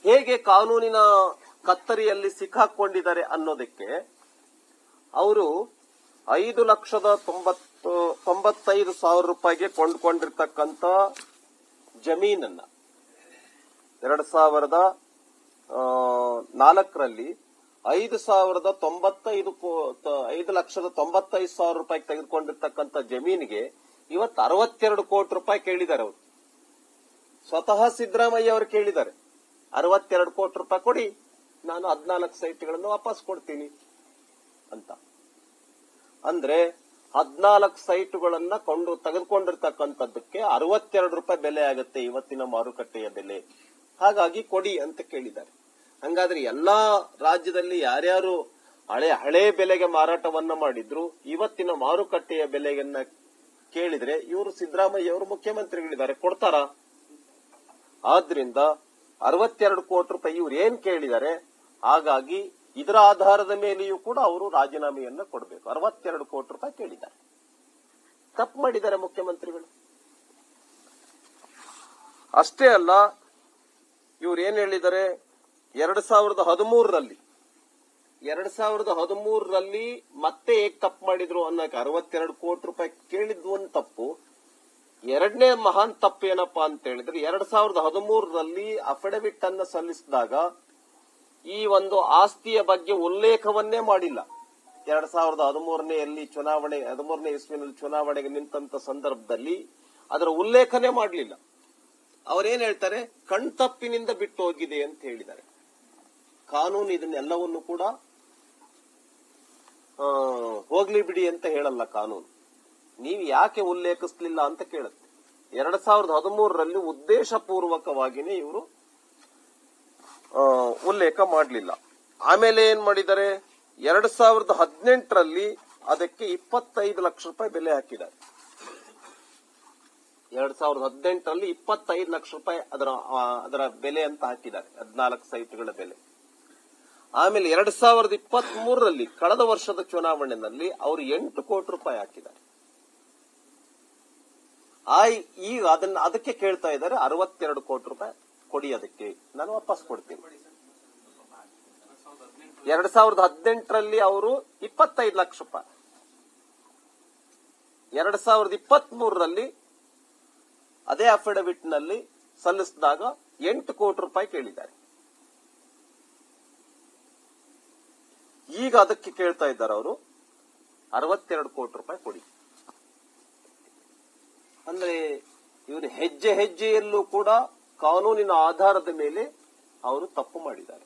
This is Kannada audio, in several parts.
ಹೇಗೆ ಕಾನೂನಿನ ಕತ್ತರಿಯಲ್ಲಿ ಸಿಕ್ಕಾಕೊಂಡಿದ್ದಾರೆ ಅನ್ನೋದಕ್ಕೆ ಅವರು 5,95,000 ರೂಪಾಯಿಗೆ ಕೊಂಡ್ಕೊಂಡಿರ್ತಕ್ಕಂಥ ಜಮೀನನ್ನ 2004ರಲ್ಲಿ 5,95,000 ರೂಪಾಯಿ ತೆಗೆದುಕೊಂಡಿರ್ತಕ್ಕಂಥ ಜಮೀನಿಗೆ ಇವತ್ತು 62 ಕೋಟಿ ರೂಪಾಯಿ ಕೇಳಿದ್ದಾರೆ ಅವರು. ಸ್ವತಃ ಸಿದ್ದರಾಮಯ್ಯ ಅವರು ಕೇಳಿದ್ದಾರೆ, 62 ಕೋಟಿ ರೂಪಾಯಿ ಕೊಡಿ, ನಾನು 14 ಸೈಟ್ಗಳನ್ನು ವಾಪಸ್ ಕೊಡ್ತೀನಿ ಅಂತ. ಅಂದ್ರೆ 14 ಸೈಟುಗಳನ್ನ ತೆಗೆದುಕೊಂಡಿರ್ತಕ್ಕಂಥದ್ದಕ್ಕೆ 62 ರೂಪಾಯಿ ಬೆಲೆ ಆಗುತ್ತೆ ಇವತ್ತಿನ ಮಾರುಕಟ್ಟೆಯ ಬೆಲೆ. ಹಾಗಾಗಿ ಕೊಡಿ ಅಂತ ಕೇಳಿದ್ದಾರೆ. ಹಂಗಾದ್ರೆ ಎಲ್ಲಾ ರಾಜ್ಯದಲ್ಲಿ ಯಾರ್ಯಾರು ಹಳೆ ಬೆಲೆಗೆ ಮಾರಾಟವನ್ನ ಮಾಡಿದ್ರು ಇವತ್ತಿನ ಮಾರುಕಟ್ಟೆಯ ಬೆಲೆಯನ್ನ ಕೇಳಿದ್ರೆ ಇವರು ಸಿದ್ದರಾಮಯ್ಯ ಅವರು ಮುಖ್ಯಮಂತ್ರಿಗಳಿದ್ದಾರೆ, ಕೊಡ್ತಾರಾ? ಆದ್ರಿಂದ 62 ಕೋಟಿ ರೂಪಾಯಿ ಇವ್ರು ಏನ್ ಕೇಳಿದ್ದಾರೆ, ಹಾಗಾಗಿ ಇದರ ಆಧಾರದ ಮೇಲೆಯೂ ಕೂಡ ಅವರು ರಾಜೀನಾಮೆಯನ್ನ ಕೊಡಬೇಕು. 62 ಕೋಟಿ ರೂಪಾಯಿ ಕೇಳಿದ್ದಾರೆ, ತಪ್ಪು ಮಾಡಿದ್ದಾರೆ ಮುಖ್ಯಮಂತ್ರಿಗಳು. ಅಷ್ಟೇ ಅಲ್ಲ, ಇವ್ರು ಏನ್ ಹೇಳಿದ್ದಾರೆ, 2013ರಲ್ಲಿ ಮತ್ತೆ ಹೇಗೆ ತಪ್ಪು ಮಾಡಿದ್ರು ಅನ್ನೋಕೆ 62 ಕೋಟಿ ರೂಪಾಯಿ ಕೇಳಿದ್ವು ಒಂದು ತಪ್ಪು. ಎರಡನೇ ಮಹಾನ್ ತಪ್ಪು ಏನಪ್ಪಾ ಅಂತ ಹೇಳಿದ್ರೆ 2013ರಲ್ಲಿ ಅಫಿಡವಿಟ್ ಅನ್ನ ಸಲ್ಲಿಸಿದಾಗ ಈ ಒಂದು ಆಸ್ತಿಯ ಬಗ್ಗೆ ಉಲ್ಲೇಖವನ್ನೇ ಮಾಡಿಲ್ಲ. 2013ನೇ ಇಸ್ವಿನಲ್ಲಿ ಚುನಾವಣೆಗೆ ನಿಂತ ಸಂದರ್ಭದಲ್ಲಿ ಅದರ ಉಲ್ಲೇಖನೇ ಮಾಡಲಿಲ್ಲ. ಅವರೇನ್ ಹೇಳ್ತಾರೆ, ಕಣ್ತಪ್ಪಿನಿಂದ ಬಿಟ್ಟು ಹೋಗಿದೆ ಅಂತ ಹೇಳಿದ್ದಾರೆ. ಕಾನೂನು ಇದನ್ನೆಲ್ಲವನ್ನು ಕೂಡ ಹೋಗ್ಲಿ ಬಿಡಿ ಅಂತ ಹೇಳಲ್ಲ. ಕಾನೂನು ನೀವು ಯಾಕೆ ಉಲ್ಲೇಖಿಸಲಿಲ್ಲ ಅಂತ ಕೇಳುತ್ತೆ. 2013ರಲ್ಲಿ ಉದ್ದೇಶ ಪೂರ್ವಕವಾಗಿನೇ ಇವರು ಉಲ್ಲೇಖ ಮಾಡಲಿಲ್ಲ. ಆಮೇಲೆ ಏನ್ ಮಾಡಿದ್ದಾರೆ, 2018ರಲ್ಲಿ ಅದಕ್ಕೆ 25 ಲಕ್ಷ ರೂಪಾಯಿ ಬೆಲೆ ಹಾಕಿದ್ದಾರೆ. 2018ರಲ್ಲಿ 25 ಲಕ್ಷ ರೂಪಾಯಿ ಅದರ ಬೆಲೆ ಅಂತ ಹಾಕಿದ್ದಾರೆ, 14 ಸೈಟ್ಗಳ ಬೆಲೆ. ಆಮೇಲೆ 2023ರಲ್ಲಿ ಕಳೆದ ವರ್ಷದ ಚುನಾವಣೆಯಲ್ಲಿ ಅವರು 8 ಕೋಟಿ ರೂಪಾಯಿ ಹಾಕಿದ್ದಾರೆ. ಈಗ ಅದಕ್ಕೆ ಕೇಳ್ತಾ ಇದ್ದಾರೆ 62 ಕೋಟಿ ರೂಪಾಯಿ ಕೊಡಿ, ಅದಕ್ಕೆ ನಾನು ವಾಪಸ್ ಕೊಡ್ತೀನಿ. 2018ರಲ್ಲಿ ಅವರು 25 ಲಕ್ಷ ರೂಪಾಯಿ, 2023ರಲ್ಲಿ ಅದೇ ಅಫಿಡವಿಟ್ ನಲ್ಲಿ ಸಲ್ಲಿಸಿದಾಗ 8 ಕೋಟಿ ರೂಪಾಯಿ ಕೇಳಿದ್ದಾರೆ. ಈಗ ಅದಕ್ಕೆ ಕೇಳ್ತಾ ಇದ್ದಾರೆ ಅವರು 62 ಕೋಟಿ ರೂಪಾಯಿ ಕೊಡಿ. ಅಂದ್ರೆ ಇವರು ಹೆಜ್ಜೆ ಹೆಜ್ಜೆಯಲ್ಲೂ ಕೂಡ ಕಾನೂನಿನ ಆಧಾರದ ಮೇಲೆ ಅವರು ತಪ್ಪು ಮಾಡಿದ್ದಾರೆ.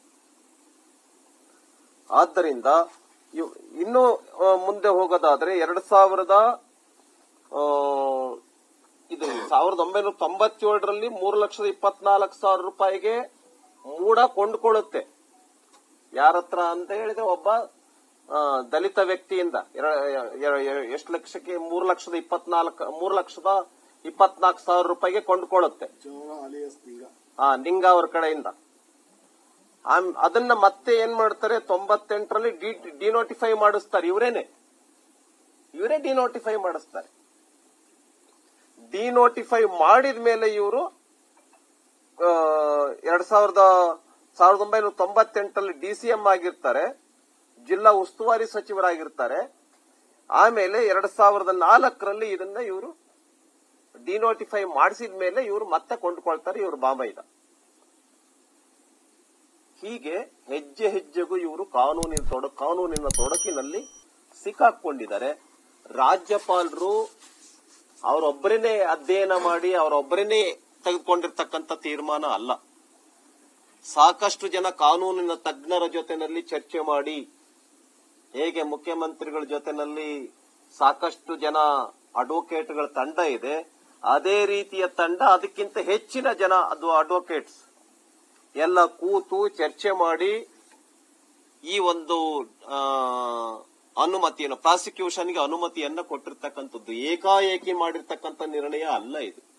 ಆದ್ದರಿಂದ ಇನ್ನು ಮುಂದೆ ಹೋಗೋದಾದ್ರೆ 1997ರಲ್ಲಿ 3,24,000 ರೂಪಾಯಿಗೆ ಮೂಡ ಕೊಂಡುಕೊಳ್ಳುತ್ತೆ. ಯಾರತ್ರ ಅಂತ ಹೇಳಿದ್ರೆ ಒಬ್ಬ ದಲಿತ ವ್ಯಕ್ತಿಯಿಂದ ಎಷ್ಟು ಲಕ್ಷಕ್ಕೆ 3,24,000 ರೂಪಾಯಿಗೆ ಕೊಂಡುಕೊಳ್ಳುತ್ತೆ. ನಿಂಗ ಅವ್ರ ಕಡೆಯಿಂದ ಅದನ್ನ ಮತ್ತೆ ಏನ್ ಮಾಡ್ತಾರೆ, 98ರಲ್ಲಿ ಡಿನೋಟಿಫೈ ಮಾಡಿಸ್ತಾರೆ. ಇವರೇ ಡಿನೋಟಿಫೈ ಮಾಡಿಸ್ತಾರೆ. ಡಿನೋಟಿಫೈ ಮಾಡಿದ ಮೇಲೆ ಇವರು 1998ರಲ್ಲಿ ಡಿಸಿಎಂ ಆಗಿರ್ತಾರೆ, ಜಿಲ್ಲಾ ಉಸ್ತುವಾರಿ ಸಚಿವರಾಗಿರ್ತಾರೆ. ಆಮೇಲೆ 2004ರಲ್ಲಿ ಇದನ್ನ ಇವರು ಡಿನೋಟಿಫೈ ಮಾಡಿಸಿದ ಮೇಲೆ ಇವರು ಮತ್ತೆ ಕೊಂಡುಕೊಳ್ತಾರೆ ಇವರು ಬಾಂಬೈದ. ಹೀಗೆ ಹೆಜ್ಜೆ ಹೆಜ್ಜೆಗೂ ಇವರು ಕಾನೂನಿನ ತೊಡಕಿನಲ್ಲಿ ಸಿಕ್ಕಾಕೊಂಡಿದ್ದಾರೆ. ರಾಜ್ಯಪಾಲರು ಅವರೊಬ್ಬರನ್ನೇ ಅಧ್ಯಯನ ಮಾಡಿ ಅವರೊಬ್ಬರನ್ನೇ ತೆಗೆದುಕೊಂಡಿರ್ತಕ್ಕಂಥ ತೀರ್ಮಾನ ಅಲ್ಲ. ಸಾಕಷ್ಟು ಜನ ಕಾನೂನಿನ ತಜ್ಞರ ಜೊತೆನಲ್ಲಿ ಚರ್ಚೆ ಮಾಡಿ, ಹೇಗೆ ಮುಖ್ಯಮಂತ್ರಿಗಳ ಜೊತೆನಲ್ಲಿ ಸಾಕಷ್ಟು ಜನ ಅಡ್ವೊಕೇಟ್ಗಳ ತಂಡ ಇದೆ, ಅದೇ ರೀತಿಯ ತಂಡ, ಅದಕ್ಕಿಂತ ಹೆಚ್ಚಿನ ಜನ ಅಡ್ವೊಕೇಟ್ಸ್ ಎಲ್ಲ ಕೂತು ಚರ್ಚೆ ಮಾಡಿ ಈ ಒಂದು ಪ್ರಾಸಿಕ್ಯೂಷನ್ಗೆ ಅನುಮತಿಯನ್ನ ಕೊಟ್ಟಿರ್ತಕ್ಕಂಥದ್ದು. ಏಕಾಏಕಿ ಮಾಡಿರ್ತಕ್ಕಂಥ ನಿರ್ಣಯ ಅಲ್ಲ ಇದು.